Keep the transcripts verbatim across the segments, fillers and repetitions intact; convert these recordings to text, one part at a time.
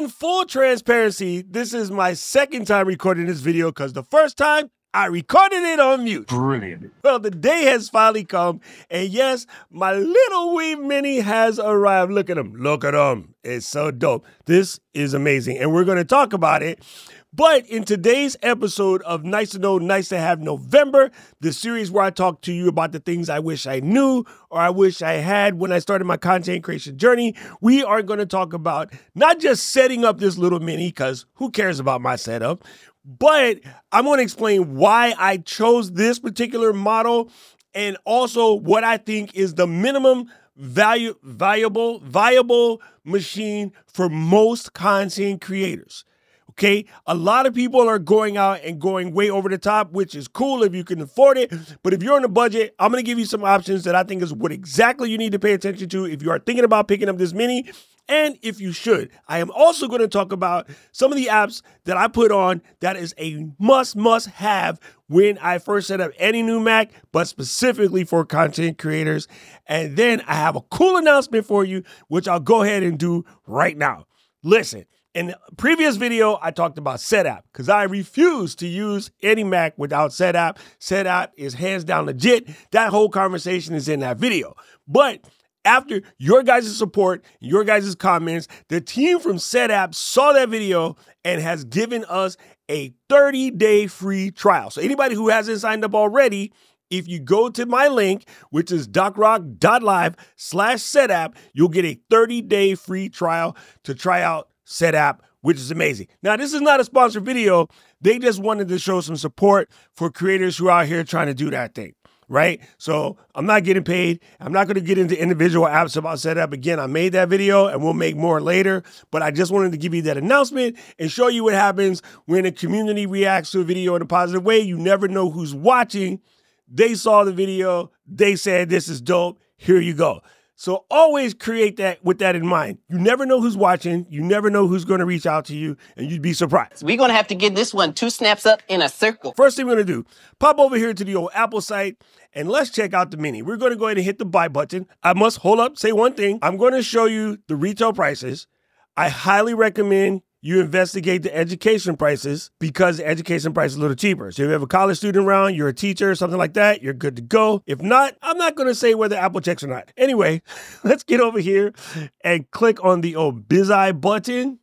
In full transparency, this is my second time recording this video because the first time I recorded it on mute. Brilliant. Well, the day has finally come, and yes, my little wee mini has arrived. Look at him. Look at him. It's so dope. This is amazing, and we're going to talk about it. But in today's episode of Nice to Know, Nice to Have November, the series where I talk to you about the things I wish I knew or I wish I had when I started my content creation journey, we are going to talk about not just setting up this little mini, because who cares about my setup, but I'm going to explain why I chose this particular model and also what I think is the minimum value, valuable, viable machine for most content creators. Okay, a lot of people are going out and going way over the top, which is cool if you can afford it. But if you're on a budget, I'm going to give you some options that I think is what exactly you need to pay attention to if you are thinking about picking up this mini, and if you should. I am also going to talk about some of the apps that I put on that is a must, must have when I first set up any new Mac, but specifically for content creators. And then I have a cool announcement for you, which I'll go ahead and do right now. Listen. In the previous video, I talked about Setapp because I refuse to use any Mac without Setapp. Setapp is hands down legit. That whole conversation is in that video. But after your guys' support, your guys' comments, the team from Setapp saw that video and has given us a thirty day free trial. So anybody who hasn't signed up already, if you go to my link, which is docrock.live slash Setapp, you'll get a thirty day free trial to try out Setapp, which is amazing. Now, this is not a sponsored video. They just wanted to show some support for creators who are out here trying to do that thing, right? So I'm not getting paid. I'm not going to get into individual apps about Setapp. Again, I made that video and we'll make more later, but I just wanted to give you that announcement and show you what happens when a community reacts to a video in a positive way. You never know who's watching. They saw the video. They said, this is dope. Here you go. So always create that with that in mind. You never know who's watching. You never know who's going to reach out to you, and you'd be surprised. We're going to have to get this one two snaps up in a circle. First thing we're going to do, pop over here to the old Apple site, and let's check out the mini. We're going to go ahead and hit the buy button. I must hold up, say one thing. I'm going to show you the retail prices. I highly recommend you investigate the education prices because the education price is a little cheaper. So if you have a college student around, you're a teacher, something like that, you're good to go. If not, I'm not going to say whether Apple checks or not. Anyway, let's get over here and click on the old BizEye button.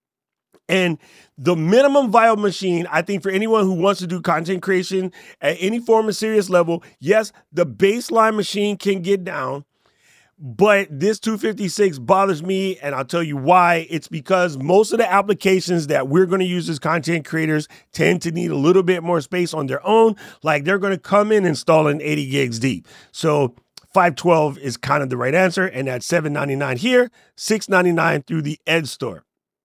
And the minimum viable machine, I think for anyone who wants to do content creation at any form of serious level, yes, the baseline machine can get down. But this two fifty-six bothers me, and I'll tell you why. It's because most of the applications that we're going to use as content creators tend to need a little bit more space on their own. Like they're going to come in installing eighty gigs deep. So five twelve is kind of the right answer, and that's seven ninety-nine here, six ninety-nine through the Ed Store.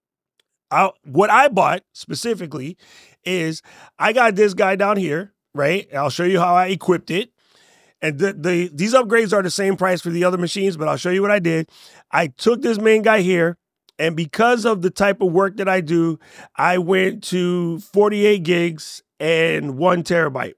I, what I bought specifically is I got this guy down here, right? I'll show you how I equipped it. And the, the these upgrades are the same price for the other machines, but I'll show you what I did. I took this main guy here, and because of the type of work that I do, I went to forty-eight gigs and one terabyte.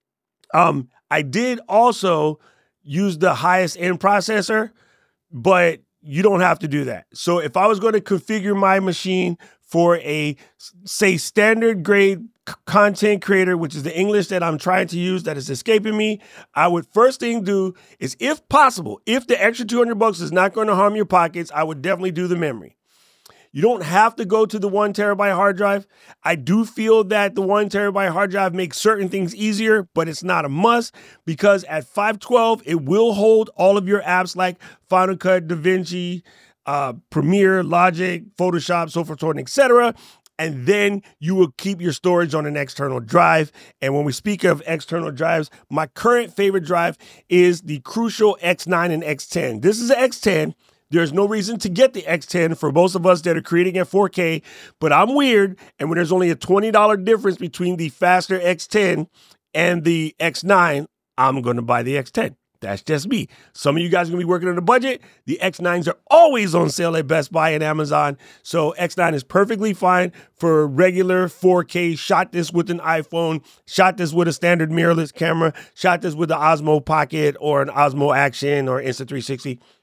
Um, I did also use the highest end processor, but you don't have to do that. So if I was going to configure my machine for a, say, standard grade content creator, which is the English that I'm trying to use that is escaping me, I would first thing do is, if possible, if the extra two hundred bucks is not going to harm your pockets, I would definitely do the memory. You don't have to go to the one terabyte hard drive. I do feel that the one terabyte hard drive makes certain things easier, but it's not a must because at five twelve, it will hold all of your apps like Final Cut, DaVinci, uh, Premiere, Logic, Photoshop, so forth, et cetera. And then you will keep your storage on an external drive. And when we speak of external drives, my current favorite drive is the Crucial X nine and X ten. This is an X ten. There's no reason to get the X ten for most of us that are creating at four K, but I'm weird. And when there's only a twenty dollar difference between the faster X ten and the X nine, I'm going to buy the X ten. That's just me. Some of you guys are going to be working on a budget. The X nines are always on sale at Best Buy and Amazon. So X nine is perfectly fine for regular four K. Shot this with an iPhone. Shot this with a standard mirrorless camera. Shot this with an Osmo Pocket or an Osmo Action or Insta three sixty.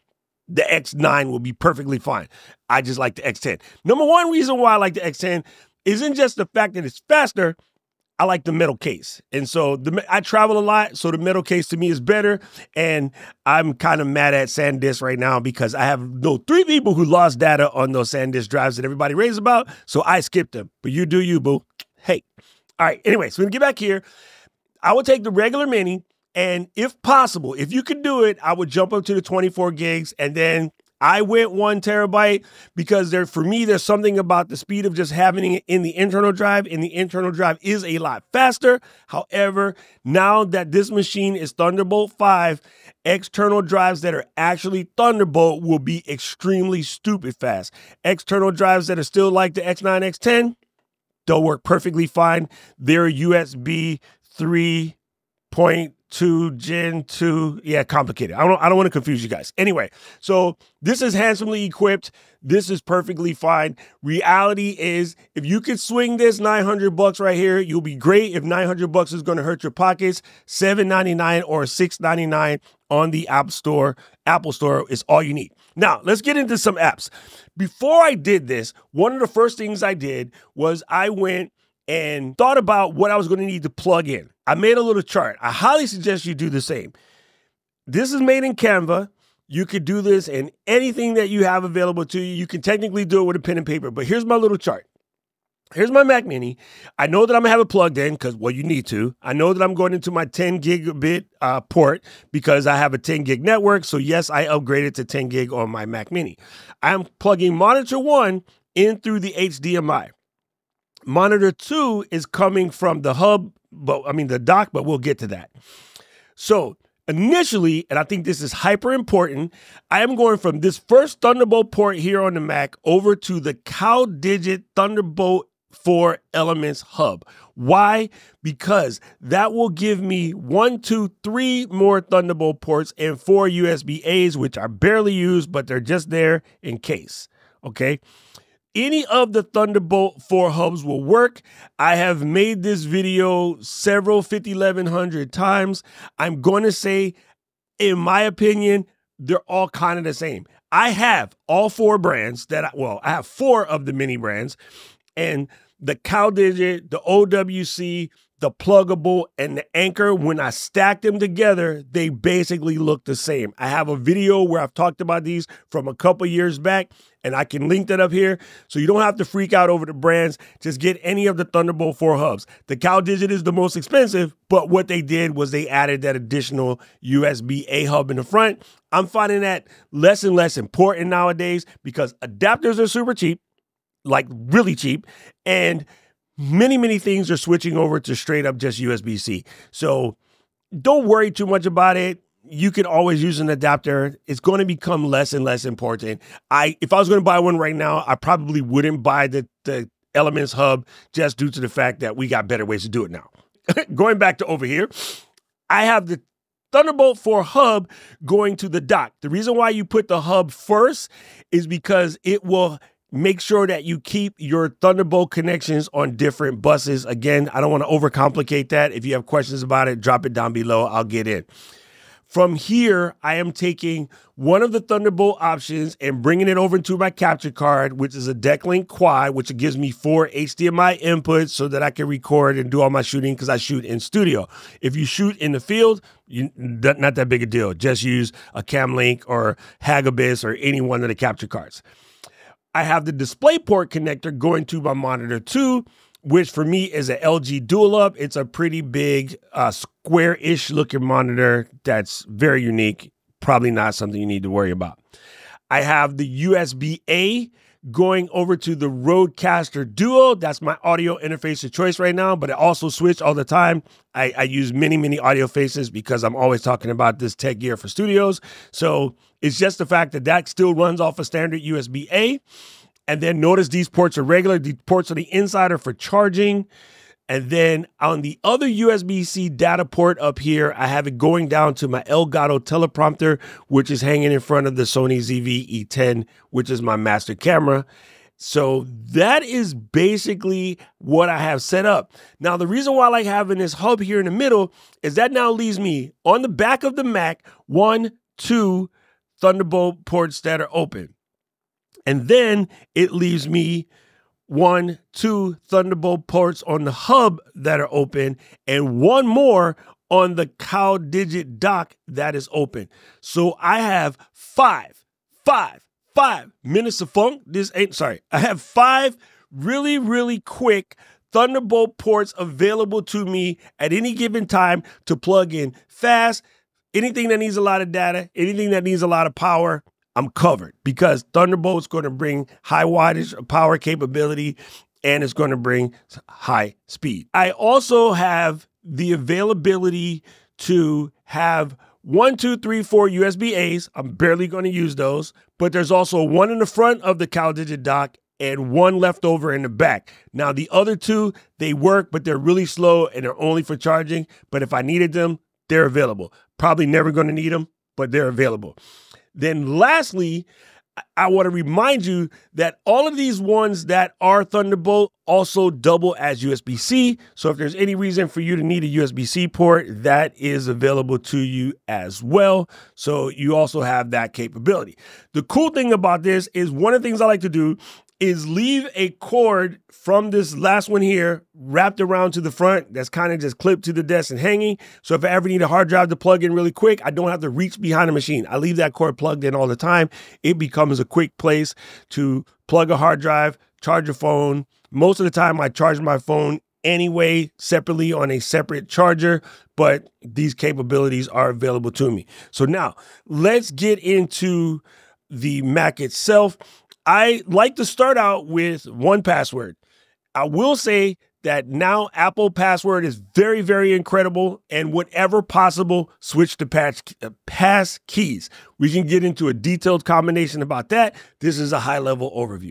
the X nine will be perfectly fine. I just like the X ten. Number one reason why I like the X ten isn't just the fact that it's faster. I like the metal case. And so the, I travel a lot, so the metal case to me is better. And I'm kind of mad at SanDisk right now because I have no three people who lost data on those SanDisk drives that everybody raves about, so I skipped them. But you do you, boo. Hey. All right, anyway, so when we get back here, I would take the regular Mini, and if possible, if you could do it, I would jump up to the twenty-four gigs, and then I went one terabyte because there, for me, there's something about the speed of just having it in the internal drive, and the internal drive is a lot faster. However, now that this machine is Thunderbolt five, external drives that are actually Thunderbolt will be extremely stupid fast. External drives that are still like the X nine, X ten, they'll work perfectly fine. They're U S B three point two Gen two. Yeah, complicated. I don't I don't want to confuse you guys. Anyway, so this is handsomely equipped. This is perfectly fine. Reality is, if you could swing this nine hundred bucks right here, you'll be great. If nine hundred bucks is going to hurt your pockets, seven ninety-nine or six ninety-nine on the App Store, Apple Store is all you need. Now, let's get into some apps. Before I did this, one of the first things I did was I went and thought about what I was going to need to plug in. I made a little chart. I highly suggest you do the same. This is made in Canva. You could do this in anything that you have available to you. You can technically do it with a pen and paper, but here's my little chart. Here's my Mac Mini. I know that I'm going to have it plugged in because, well, you need to. I know that I'm going into my ten gigabit uh, port because I have a ten gig network. So, yes, I upgraded to ten gig on my Mac Mini. I'm plugging monitor one in through the H D M I. Monitor two is coming from the hub, but I mean the dock, but we'll get to that. So initially, and I think this is hyper important, I am going from this first Thunderbolt port here on the Mac over to the CalDigit Thunderbolt four Elements hub. Why? Because that will give me one, two, three more Thunderbolt ports and four U S B A's, which are barely used, but they're just there in case. Okay. Any of the Thunderbolt four hubs will work. I have made this video several fifty eleven hundred times. I'm going to say, in my opinion, they're all kind of the same. I have all four brands that, I, well, I have four of the mini brands, and the CalDigit, the O W C, the Pluggable, and the Anchor, when I stack them together, they basically look the same. I have a video where I've talked about these from a couple years back, and I can link that up here. So you don't have to freak out over the brands. Just get any of the Thunderbolt four hubs. The CalDigit is the most expensive, but what they did was they added that additional U S B A hub in the front. I'm finding that less and less important nowadays because adapters are super cheap, like really cheap, and many, many things are switching over to straight up just U S B C. So don't worry too much about it. You can always use an adapter. It's going to become less and less important. I, if I was going to buy one right now, I probably wouldn't buy the, the Elements hub just due to the fact that we got better ways to do it now. Going back to over here, I have the Thunderbolt four hub going to the dock. The reason why you put the hub first is because it will make sure that you keep your Thunderbolt connections on different buses. Again, I don't want to overcomplicate that. If you have questions about it, drop it down below. I'll get in. From here, I am taking one of the Thunderbolt options and bringing it over to my capture card, which is a DeckLink Quad, which gives me four H D M I inputs so that I can record and do all my shooting because I shoot in studio. If you shoot in the field, you, not that big a deal. Just use a CamLink or Hagibis or any one of the capture cards. I have the DisplayPort connector going to my monitor two, which for me is an L G Dual Up. It's a pretty big, uh, square-ish looking monitor that's very unique. Probably not something you need to worry about. I have the U S B A going over to the Rodecaster Duo. That's my audio interface of choice right now, but I also switch all the time. I, I use many, many audio faces because I'm always talking about this tech gear for studios. So it's just the fact that that still runs off a standard U S B A. And then notice these ports are regular. These ports on the inside are for charging. And then on the other U S B C data port up here, I have it going down to my Elgato teleprompter, which is hanging in front of the Sony Z V E ten, which is my master camera. So that is basically what I have set up. Now, the reason why I like having this hub here in the middle is that now leaves me on the back of the Mac, one, two, Thunderbolt ports that are open. And then it leaves me one, two Thunderbolt ports on the hub that are open, and one more on the CalDigit dock that is open. So I have five, five, five minutes of funk. This ain't, sorry. I have five really, really quick Thunderbolt ports available to me at any given time to plug in fast. Anything that needs a lot of data, anything that needs a lot of power, I'm covered, because Thunderbolt's going to bring high wattage power capability, and it's going to bring high speed. I also have the availability to have one, two, three, four U S B A's. I'm barely going to use those, but there's also one in the front of the CalDigit dock and one left over in the back. Now, the other two, they work, but they're really slow and they're only for charging. But if I needed them, they're available. Probably never going to need them, but they're available. Then lastly, I want to remind you that all of these ones that are Thunderbolt also double as U S B C. So if there's any reason for you to need a U S B C port, that is available to you as well. So you also have that capability. The cool thing about this is one of the things I like to do is leave a cord from this last one here wrapped around to the front that's kind of just clipped to the desk and hanging. So if I ever need a hard drive to plug in really quick, I don't have to reach behind the machine. I leave that cord plugged in all the time. It becomes a quick place to plug a hard drive, charge a phone. Most of the time I charge my phone anyway, separately on a separate charger, but these capabilities are available to me. So now let's get into the Mac itself. I like to start out with one password. I will say that now Apple Password is very, very incredible, and whatever possible, switch to pass, uh, pass keys. We can get into a detailed combination about that. This is a high-level overview.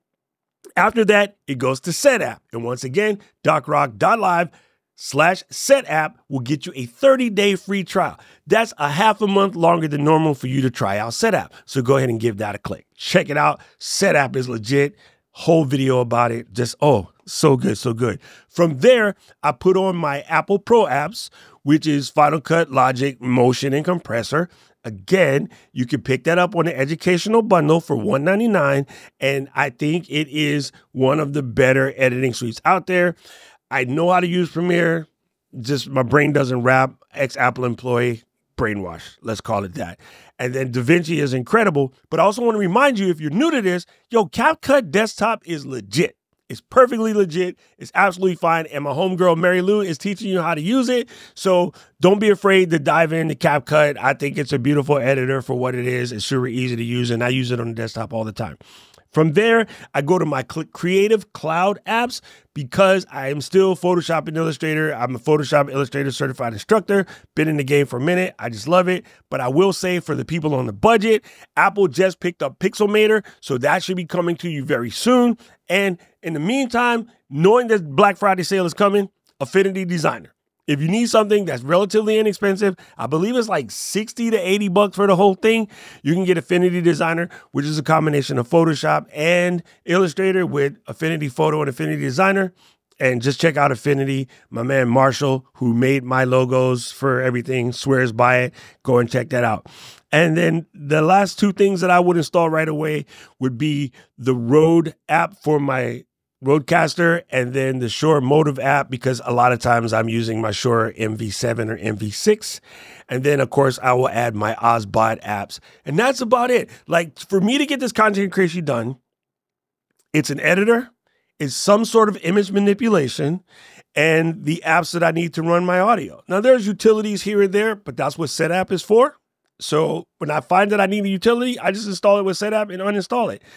After that, it goes to SetApp. And once again, docrock.live slash SetApp will get you a thirty day free trial. That's a half a month longer than normal for you to try out SetApp. So go ahead and give that a click. Check it out. SetApp is legit. Whole video about it. Just, oh, so good, so good. From there, I put on my Apple Pro apps, which is Final Cut, Logic, Motion, and Compressor. Again, you can pick that up on the educational bundle for one ninety-nine, and I think it is one of the better editing suites out there. I know how to use Premiere, just my brain doesn't wrap. Ex-Apple employee, brainwash, let's call it that. And then DaVinci is incredible, but I also want to remind you, if you're new to this, yo, CapCut Desktop is legit. It's perfectly legit. It's absolutely fine. And my homegirl, Mary Lou, is teaching you how to use it. So don't be afraid to dive into CapCut. I think it's a beautiful editor for what it is. It's super easy to use, and I use it on the desktop all the time. From there, I go to my Creative Cloud apps because I am still Photoshop and Illustrator. I'm a Photoshop Illustrator certified instructor. Been in the game for a minute. I just love it. But I will say, for the people on the budget, Apple just picked up Pixelmator, so that should be coming to you very soon. And in the meantime, knowing that Black Friday sale is coming, Affinity Designer. If you need something that's relatively inexpensive, I believe it's like sixty to eighty bucks for the whole thing, you can get Affinity Designer, which is a combination of Photoshop and Illustrator with Affinity Photo and Affinity Designer. And just check out Affinity. My man Marshall, who made my logos for everything, swears by it. Go and check that out. And then the last two things that I would install right away would be the Rode app for my Rodecaster, and then the Shure Motive app, because a lot of times I'm using my Shure M V seven or M V six. And then, of course, I will add my Osbot apps. And that's about it. Like, for me to get this content creation done, it's an editor, it's some sort of image manipulation, and the apps that I need to run my audio. Now, there's utilities here and there, but that's what SetApp is for. So when I find that I need a utility, I just install it with SetApp and uninstall it.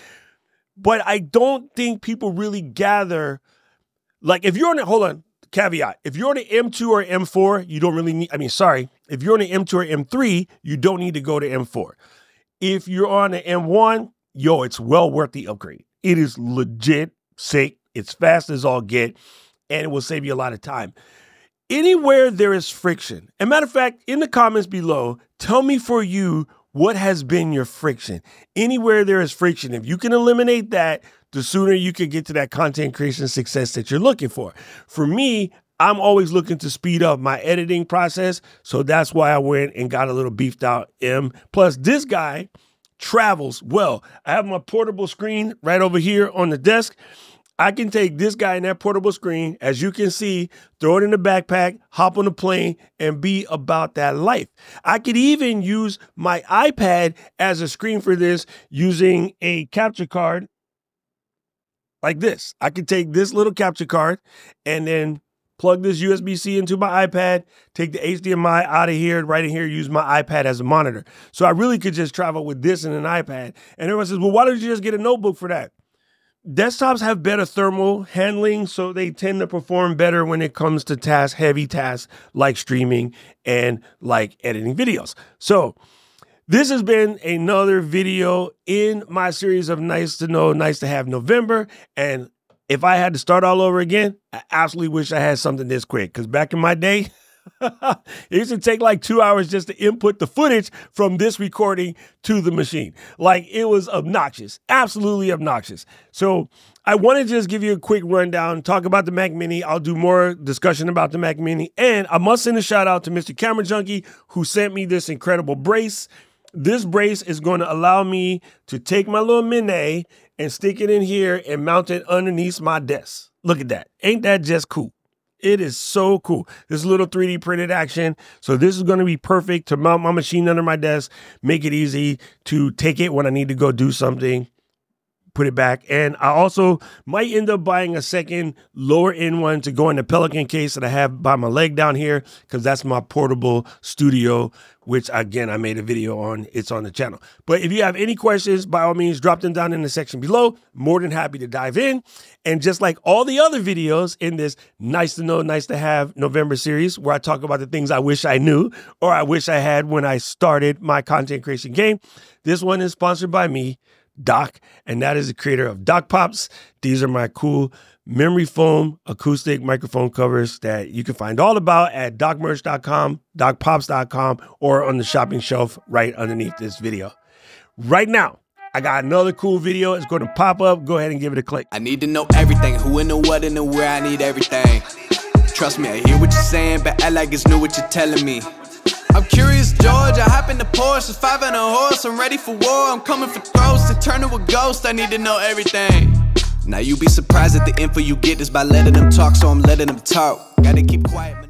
But I don't think people really gather, like, if you're on a, hold on, caveat, if you're on an M two or M four, you don't really need, I mean, sorry, if you're on an M two or M three, you don't need to go to M four. If you're on an M one, yo, it's well worth the upgrade. It is legit sick. It's fast as all get, and it will save you a lot of time. Anywhere there is friction, and matter of fact, in the comments below, tell me for you, what has been your friction? Anywhere there is friction, if you can eliminate that, the sooner you can get to that content creation success that you're looking for. For me, I'm always looking to speed up my editing process. So that's why I went and got a little beefed out M. Plus, this guy travels well. I have my portable screen right over here on the desk. I can take this guy and that portable screen, as you can see, throw it in the backpack, hop on the plane, and be about that life. I could even use my iPad as a screen for this using a capture card like this. I could take this little capture card and then plug this U S B C into my iPad, take the H D M I out of here, right in here, use my iPad as a monitor. So I really could just travel with this and an iPad. And everyone says, well, why don't you just get a notebook for that? Desktops have better thermal handling, so they tend to perform better when it comes to tasks, heavy tasks like streaming and like editing videos. So this has been another video in my series of Nice to Know, Nice to Have November. And if I had to start all over again, I absolutely wish I had something this quick, because back in my day, it used to take like two hours just to input the footage from this recording to the machine. Like, it was obnoxious, absolutely obnoxious. So I want to just give you a quick rundown, talk about the Mac Mini. I'll do more discussion about the Mac Mini. And I must send a shout out to Mister Camera Junkie, who sent me this incredible brace. This brace is going to allow me to take my little Mini and stick it in here and mount it underneath my desk. Look at that. Ain't that just cool? It is so cool. This little three D printed action. So this is going to be perfect to mount my machine under my desk, make it easy to take it when I need to go do something, put it back. And I also might end up buying a second lower end one to go in the Pelican case that I have by my leg down here, because that's my portable studio, which again, I made a video on. It's on the channel. But if you have any questions, by all means, drop them down in the section below. More than happy to dive in. And just like all the other videos in this Nice to Know, Nice to Have November series, where I talk about the things I wish I knew or I wish I had when I started my content creation game, this one is sponsored by me, Doc, and that is the creator of Doc Pops. These are my cool memory foam acoustic microphone covers that you can find all about at doc merch dot com, doc pops dot com, or on the shopping shelf right underneath this video. Right now, I got another cool video. It's going to pop up. Go ahead and give it a click. I need to know everything, who and the what and the where. I need everything. Trust me, I hear what you're saying, but I like it's new what you're telling me. I'm curious, George. I hop in the Porsche, it's five and a horse. I'm ready for war. I'm coming for throats to turn to a ghost. I need to know everything. Now you be surprised at the info you get is by letting them talk, so I'm letting them talk. Gotta keep quiet.